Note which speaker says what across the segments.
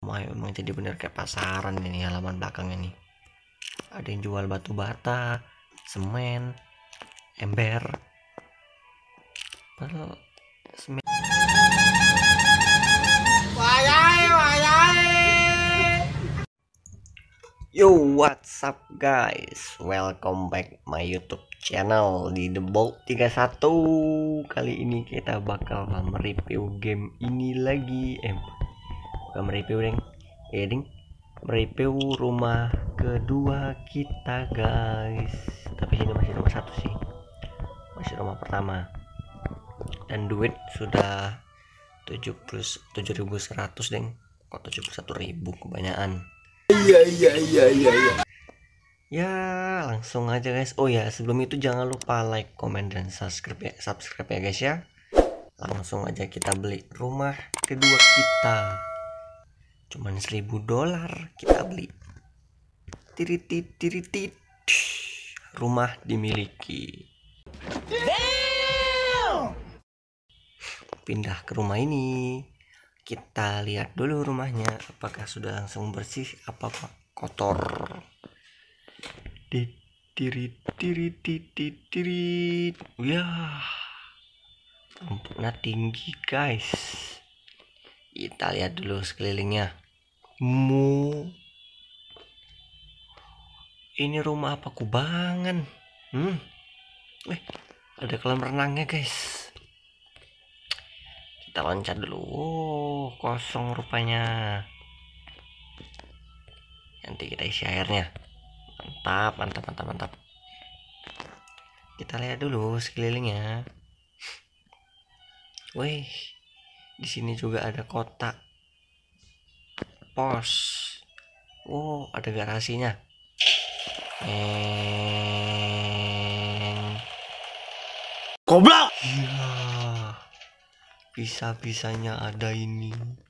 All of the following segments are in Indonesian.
Speaker 1: Memang jadi bener kayak pasaran ini halaman belakangnya nih. Ada yang jual batu bata, semen, ember. Padahal semen. Yo, what's up guys? Welcome back my YouTube channel di The Bolt 31. Kali ini kita bakal mereview game ini lagi. Bukan mereview deng. Mereview rumah kedua kita guys. Tapi ini masih rumah satu sih. Masih rumah pertama. Dan duit sudah 77.100 deng. Kok 71.000 kebanyakan. Iya. Ya, langsung aja guys. Oh ya, sebelum itu jangan lupa like, comment, dan subscribe ya guys ya. Langsung aja kita beli rumah kedua kita. Cuman $1.000 kita beli. Tiritit. Rumah dimiliki. Pindah ke rumah ini. Kita lihat dulu rumahnya, apakah sudah langsung bersih, apa kotor. Tirit. Wah, rumputnya tinggi guys. Kita lihat dulu sekelilingnya. Ini rumah apa kubangan? Ada kolam renangnya guys. Kita loncat dulu. Kosong rupanya. Nanti kita isi airnya. Mantap. Kita lihat dulu sekelilingnya. Wih, di sini juga ada kotak pos. Oh, ada garasinya.
Speaker 2: Goblok.
Speaker 1: Iya. Bisa-bisanya ada ini.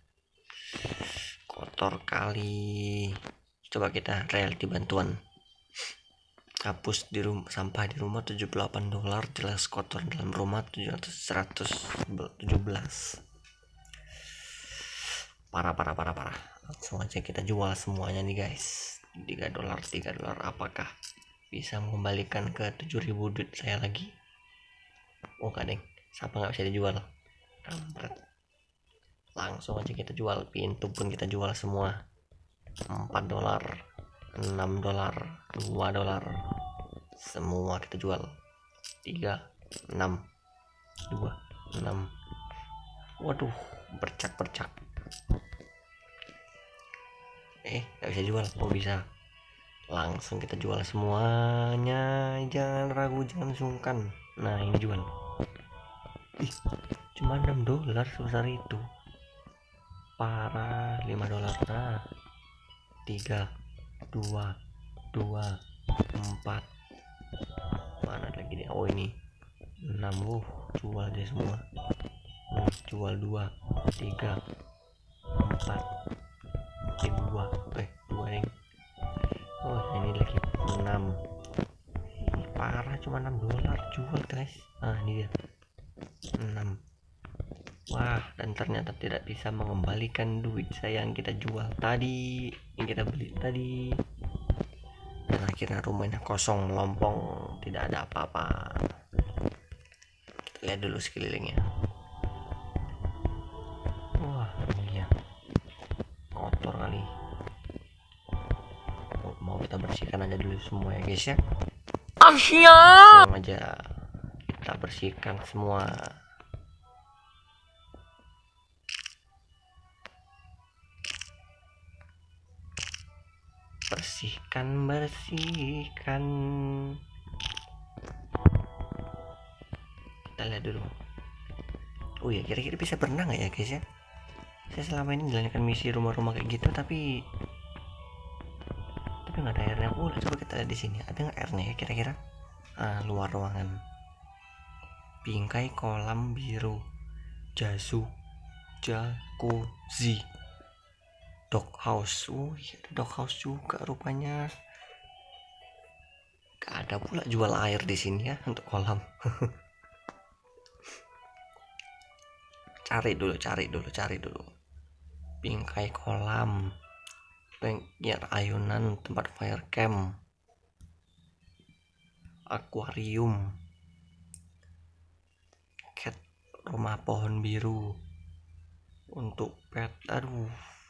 Speaker 1: Kotor kali. Coba kita reality bantuan. Hapus di rumah, sampah di rumah $78, jelas kotor dalam rumah 117. Parah. Langsung aja kita jual semuanya nih guys. $3 apakah bisa mengembalikan ke 7.000 duit saya lagi? Oh kadang siapa nggak bisa dijual. Langsung aja kita jual, pintu pun kita jual semua. $4, $6, $2, semua kita jual. 3, 6, 2, 6. Waduh, bercak. Gak bisa jual. Oh bisa. Langsung kita jual semuanya. Jangan ragu, jangan sungkan. Nah ini jual. Cuma $6 sebesar itu. Parah. $5. Nah 3, 2, 4. Mana lagi nih? Oh ini 6. Jual deh semua. Jual 2, 3, 4. 2 yang. Oh ini lagi 6. Ini parah, cuma $6 jual guys. Nah ini dia 6. Wah, dan ternyata tidak bisa mengembalikan duit saya yang kita jual tadi, yang kita beli tadi. Dan akhirnya rumahnya kosong, melompong, tidak ada apa-apa. Kita lihat dulu sekelilingnya. Wah, ini dia. Kotor kali. Mau kita bersihkan aja dulu semua ya guys ya. Langsung aja kita bersihkan semua. Bersihkan. Kita lihat dulu. Oh ya, kira-kira bisa berenang nggak ya guys ya? Saya selama ini menjalankan misi rumah-rumah kayak gitu, tapi nggak ada airnya. Coba kita lihat di sini, ada nggak airnya ya kira-kira? Luar ruangan. Bingkai kolam biru. Jacuzzi. Doghouse. Ada doghouse juga rupanya. Gak ada pula jual air di sini ya untuk kolam. Cari dulu. bingkai kolam, bengkel ayunan, tempat fire camp, akuarium, cat, rumah pohon biru untuk pet. Aduh,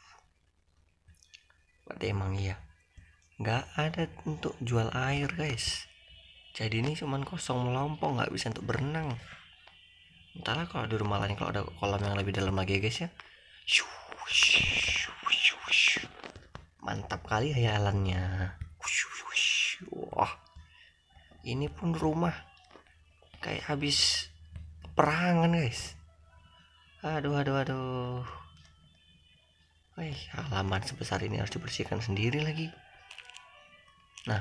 Speaker 1: berarti emang iya nggak ada untuk jual air guys, jadi ini cuman kosong melompong, nggak bisa untuk berenang. Entahlah kalau di rumah lain kalau ada kolam yang lebih dalam lagi guys ya. Mantap kali hayalannya. Wah, ini pun rumah kayak habis perangan guys. Aduh. Halaman sebesar ini harus dibersihkan sendiri lagi. Nah,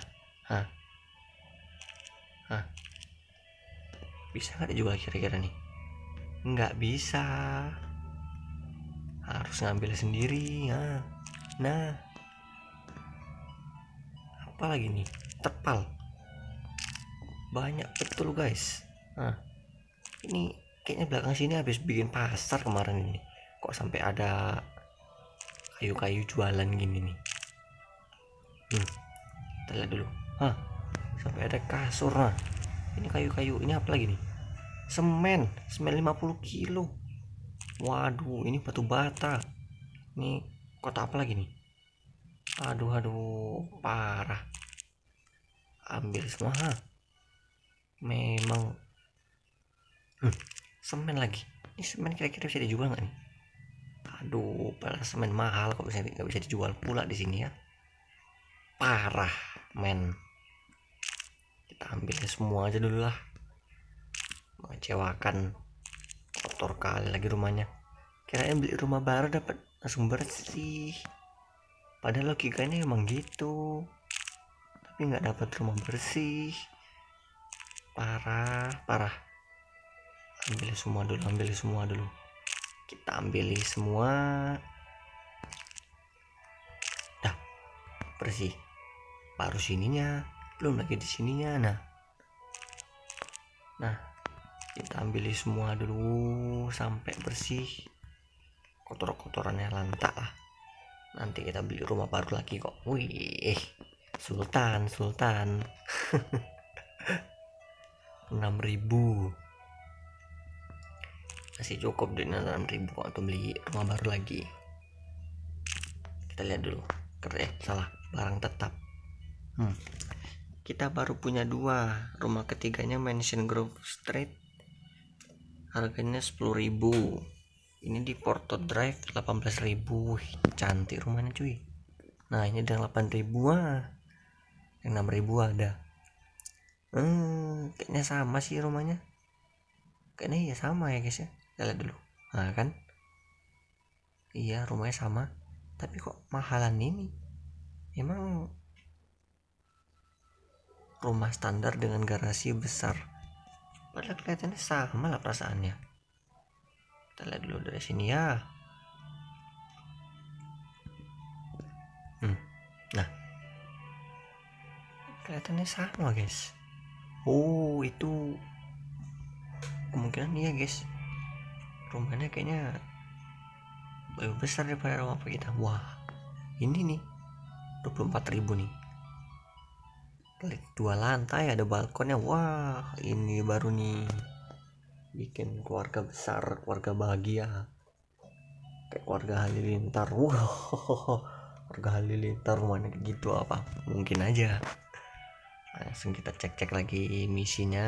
Speaker 1: bisa nggak dijual kira-kira nih? Nggak bisa, harus ngambil sendiri. Nah, apa lagi nih? Terpal banyak betul guys. Ini kayaknya belakang sini habis bikin pasar kemarin ini, kok sampai ada kayu-kayu jualan gini nih. Kita lihat dulu. Sampai ada kasur. Ini kayu-kayu, ini apa lagi nih? Semen 50 kilo. Waduh, ini batu bata. Ini kota apa lagi nih? Aduh, parah. Ambil semua. Memang semen lagi. Ini semen kira-kira bisa dijual nggak nih? Aduh, padahal semen mahal kok nggak bisa dijual pula di sini ya. Parah, men. Kita ambil semua aja dulu lah. Mengecewakan, kotor kali lagi rumahnya. Kirain beli rumah baru dapat langsung bersih. Padahal logikanya emang gitu. Tapi nggak dapat rumah bersih. Parah. Ambil semua dulu. Kita ambil semua. Dah, bersih. Baru sininya, belum lagi di sininya. Nah, kita ambil semua dulu sampai bersih. Kotor-kotorannya lantak lah. Nanti kita beli rumah baru lagi kok. Wih, Sultan 6.000 masih cukup dengan 6.000 untuk beli rumah baru lagi. Kita lihat dulu. Barang tetap. Kita baru punya 2. Rumah ketiganya Mansion Grove Street, harganya 10.000. Ini di Porto Drive 18.000. Cantik rumahnya cuy. Nah, ini dengan 8.000. Yang 6.000 ada. Kayaknya sama sih rumahnya. Kayaknya iya sama ya guys ya. Kita lihat dulu. Nah kan, iya rumahnya sama, tapi kok mahalan ini? Emang rumah standar dengan garasi besar, padahal kelihatannya sama lah perasaannya. Kita lihat dulu dari sini ya. Nah, kelihatannya sama guys. Oh, itu kemungkinan iya guys, rumahnya kayaknya lebih besar daripada rumah kita. Wah, ini nih 24.000 nih. 2 lantai, ada balkonnya. Wah, ini baru nih bikin keluarga besar, keluarga bahagia, kayak keluarga Halilintar. Wow, keluarga Halilintar rumahnya kayak gitu apa? Mungkin aja. Langsung kita cek lagi misinya.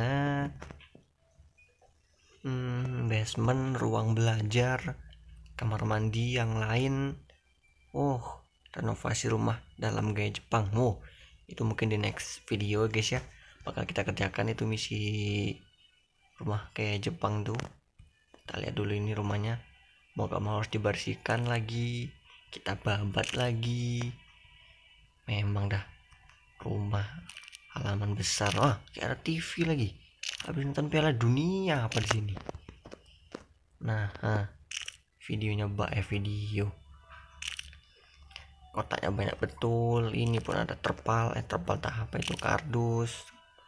Speaker 1: Basement, ruang belajar, kamar mandi yang lain. Renovasi rumah dalam gaya Jepang. Itu mungkin di next video guys ya, bakal kita kerjakan itu misi rumah kayak Jepang tuh. Kita lihat dulu ini rumahnya, mau gak mau harus dibersihkan lagi, kita babat lagi. Memang dah rumah halaman besar. Kayak ada TV lagi, habis nonton Piala Dunia apa di sini. Nah, videonya video. Kotaknya banyak betul. Ini pun ada terpal tak apa itu, kardus.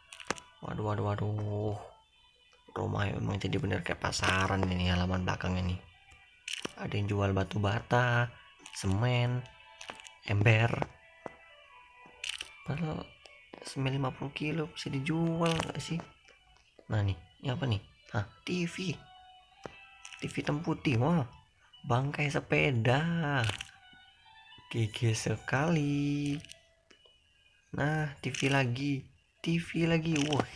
Speaker 1: Waduh. Rumah memang jadi bener kayak pasaran ini halaman belakangnya nih. Ada yang jual batu bata, semen, ember. Padahal semen 50 kilo bisa dijual gak sih? Nah nih, ini apa nih? TV hitam putih. Wah, bangkai sepeda, gigi sekali. Nah, TV lagi. Wah,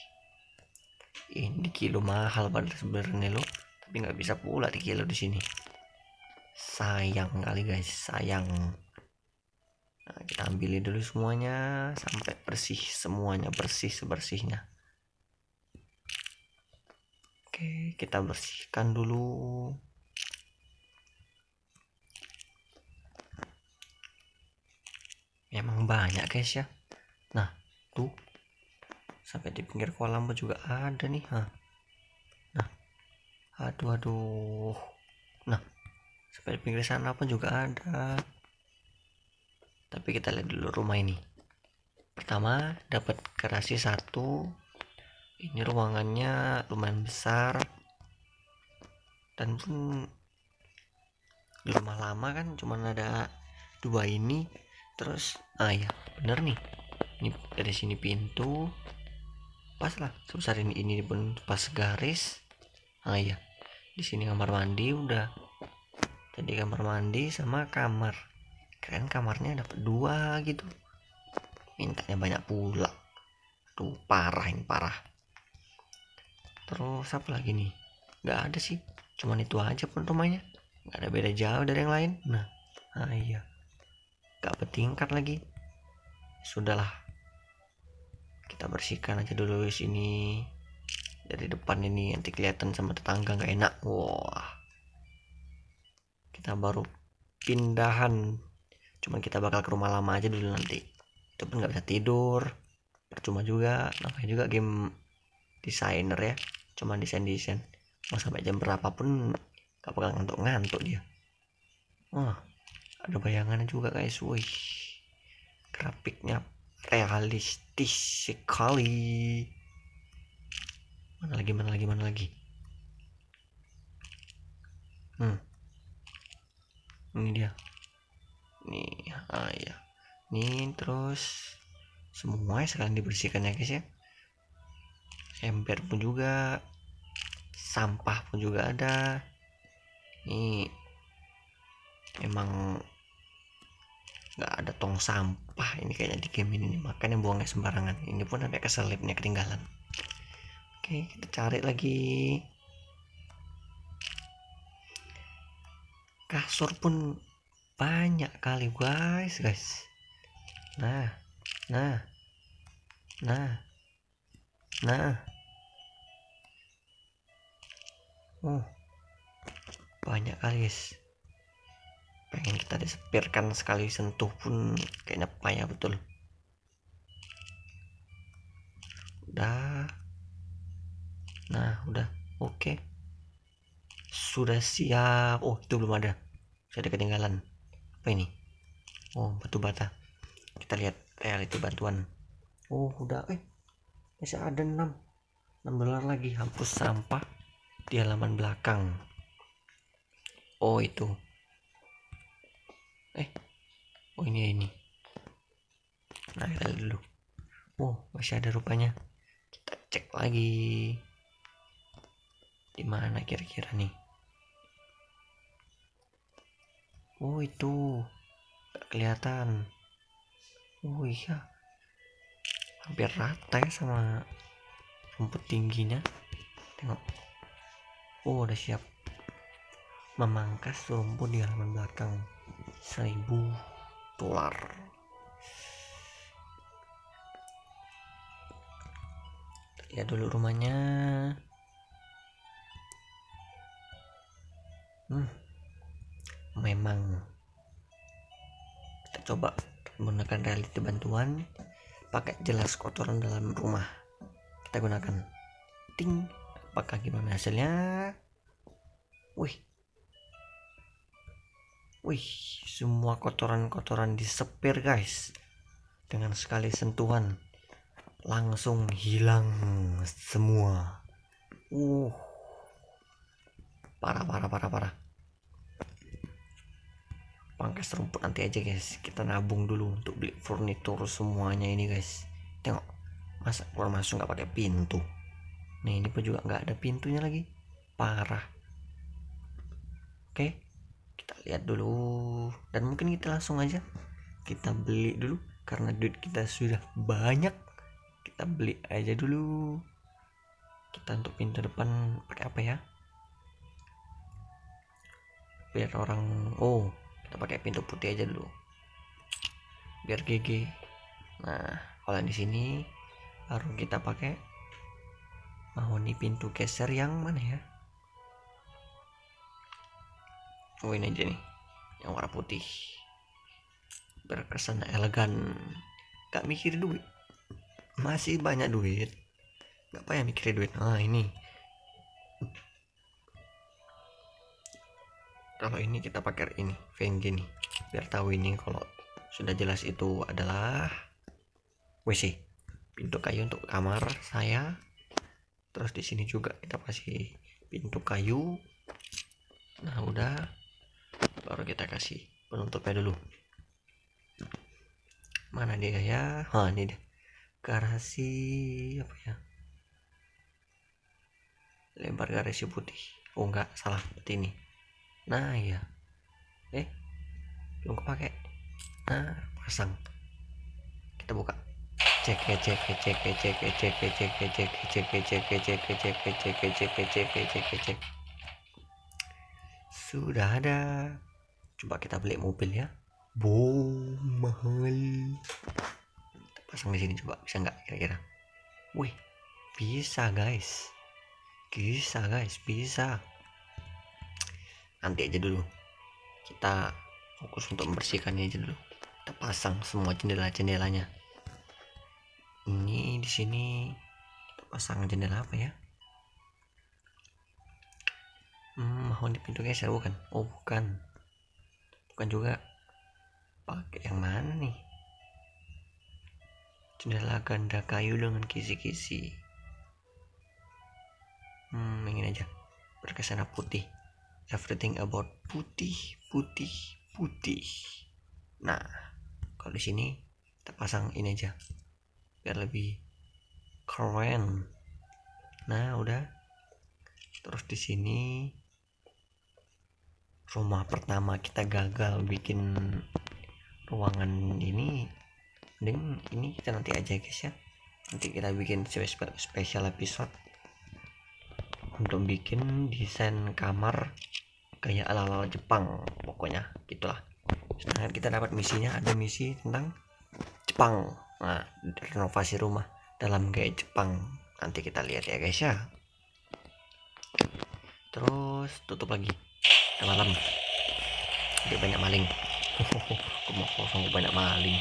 Speaker 1: ini kilo mahal padahal sebenarnya lo, tapi nggak bisa pula di kilo di sini. Sayang kali guys, sayang. Nah, kita ambilin dulu semuanya sampai bersih, semuanya bersih sebersihnya. Oke, kita bersihkan dulu. Emang banyak guys ya. Nah, tuh sampai di pinggir kolam juga ada nih. Nah, aduh. Nah, sampai di pinggir sana pun juga ada. Tapi kita lihat dulu rumah ini. Pertama, dapat garasi 1. Ini ruangannya lumayan besar. Dan pun di rumah lama kan cuman ada 2 ini. Terus, ya bener nih. Ini dari sini pintu. Pas lah, sebesar ini pun pas garis. Ya, di sini kamar mandi udah. Jadi kamar mandi sama kamar. Keren kamarnya dapat 2 gitu. Mintanya banyak pula. Tuh parah. Terus apa lagi nih? Nggak ada sih. Cuman itu aja pun rumahnya. Nggak ada beda jauh dari yang lain. Nah iya. Nggak bertingkat lagi. Sudahlah. Kita bersihkan aja dulu sini. Dari depan ini nanti kelihatan sama tetangga nggak enak. Wah. Kita baru pindahan. Cuman kita bakal ke rumah lama aja dulu nanti. Itu pun nggak bisa tidur. Percuma juga. Namanya juga game desainer ya. Cuman desain mau sampai jam berapapun gak bakal ngantuk dia. Ada bayangannya juga guys. Wih, grafiknya realistis sekali. Mana lagi ini dia nih. Ya nih, terus semua sekalian dibersihkan ya guys ya. Ember pun juga, sampah pun juga ada. Ini memang nggak ada tong sampah ini kayaknya di game ini, makanya buangnya sembarangan. Ini pun sampai keselipnya ketinggalan. Oke, kita cari lagi. Kasur pun banyak kali guys. Nah banyak kali guys. Pengen kita disepirkan sekali sentuh pun kayaknya payah betul. Udah oke. Sudah siap. Itu belum ada, saya ketinggalan. Apa ini? Batu bata. Kita lihat reality bantuan. Udah masih ada 6 dolar lagi. Hapus sampah di halaman belakang. Itu ini. Nah, kita lihat dulu. Masih ada rupanya. Kita cek lagi. Di mana kira-kira nih? Itu gak kelihatan. Iya, hampir rata ya sama rumput tingginya. Tengok. Udah siap memangkas rumput di halaman belakang. 1.000 dolar. Lihat dulu rumahnya. Memang kita coba menggunakan reality bantuan, pakai jelas kotoran dalam rumah. Kita gunakan ting. Apakah gimana hasilnya? Wih, semua kotoran disepir guys. Dengan sekali sentuhan langsung hilang semua. pangkas rumput nanti aja guys, kita nabung dulu untuk beli furnitur semuanya ini guys. Tengok, masa keluar masuk nggak pakai pintu. Nih ini pun juga nggak ada pintunya lagi, parah. Oke, kita lihat dulu, dan mungkin kita langsung aja kita beli dulu karena duit kita sudah banyak. Kita beli aja dulu. Kita untuk pintu depan pakai apa ya, biar orang, kita pakai pintu putih aja dulu biar GG. Nah kalau di sini baru kita pakai mahoni pintu geser yang mana ya, ini aja nih yang warna putih biar kesan elegan. Gak mikir duit, masih banyak duit, gak payah mikirin duit. Nah ini kalau ini kita pakai ini VNG nih biar tahu ini kalau sudah jelas itu adalah WC, pintu kayu untuk kamar saya. Terus di sini juga kita kasih pintu kayu. Nah udah, baru kita kasih penutupnya dulu. Mana dia ya? Ini dia, garasi apa ya, lebar garasi putih. Oh enggak, salah, seperti ini. Nah iya, belum kepake. Nah pasang, kita buka, cek sudah ada. Coba kita beli mobil ya, mahal. Kita pasang di sini, coba bisa nggak kira-kira? Wih, bisa guys, bisa. Nanti aja dulu, kita fokus untuk membersihkannya aja dulu. Kita pasang semua jendela-jendelanya. Ini di sini kita pasang jendela apa ya? Mahoni pintu geser bukan? Oh bukan juga. Pakai yang mana nih? Jendela ganda kayu dengan kisi-kisi. Ingin aja berkesan putih. Everything about putih. Nah kalau di sini kita pasang ini aja biar lebih keren. Nah udah. Terus di sini rumah pertama kita gagal bikin ruangan ini, mending ini kita nanti aja guys ya. Nanti kita bikin special episode untuk bikin desain kamar kayak ala-ala Jepang, pokoknya gitulah. Sedangkan kita dapat misinya, ada misi tentang Jepang. Nah, renovasi rumah dalam gaya Jepang. Nanti kita lihat ya guys ya. Terus tutup lagi, udah malam, dia banyak maling. Rumah kosong banyak maling.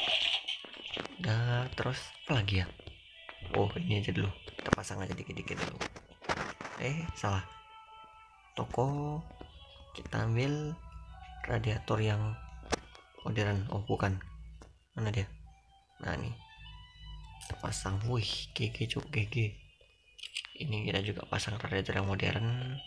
Speaker 1: Nah terus apa lagi ya? Ini aja dulu, kita pasang aja dikit-dikit dulu. Salah toko, kita ambil radiator yang modern. Bukan, mana dia? Nah nih kita pasang. Wih GG cuk, GG. Ini kita juga pasang radiator yang modern.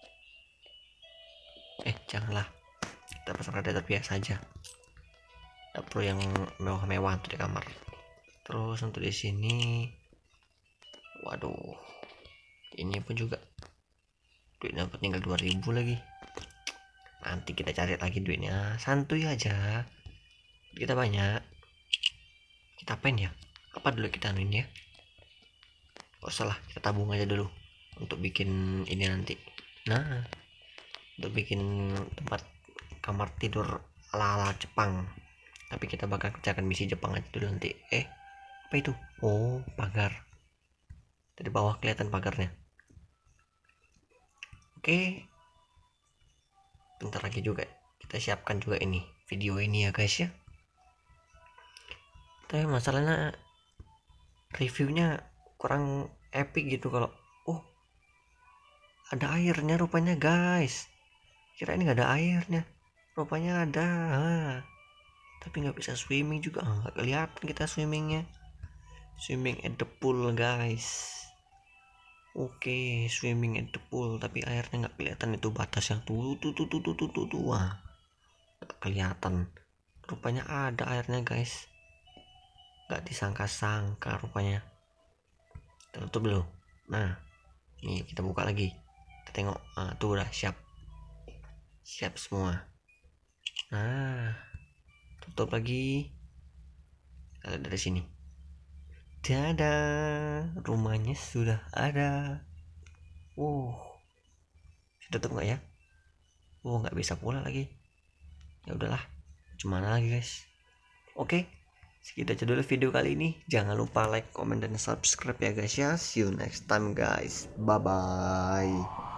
Speaker 1: Janganlah, kita pasang radiator biasa aja, nggak perlu yang mewah-mewah untuk di kamar. Terus untuk di sini, waduh, ini pun juga duitnya tinggal 2000 lagi. Nanti kita cari lagi duitnya, santuy aja, kita banyak. Kita apain ya, apa dulu kita anuin ya, salah, kita tabung aja dulu untuk bikin ini nanti. Nah untuk bikin tempat kamar tidur ala-ala Jepang, tapi kita bakal kerjakan misi Jepang aja dulu nanti. Apa itu? Pagar, dari bawah kelihatan pagarnya. Oke, bentar lagi juga kita siapkan juga ini video ini ya guys ya. Tapi masalahnya reviewnya kurang epic gitu kalau ada airnya rupanya guys. Kira ini nggak ada airnya, rupanya ada. Tapi nggak bisa swimming juga, nggak kelihatan kita swimming at the pool guys. Oke, swimming at the pool, tapi airnya nggak kelihatan, itu batas yang tuh. Gak kelihatan. Rupanya ada airnya guys. Gak disangka-sangka rupanya. Kita tutup dulu. Nah, ini kita buka lagi. Kita tengok. Tuh udah siap. Siap semua. Nah, tutup lagi. Kita lihat dari sini. Dadah, rumahnya sudah ada. Tutup nggak ya? Nggak bisa pula lagi. Ya udahlah, gimana lagi guys. Oke, segitu aja dulu video kali ini. Jangan lupa like, comment, dan subscribe ya guys ya. See you next time guys. Bye bye.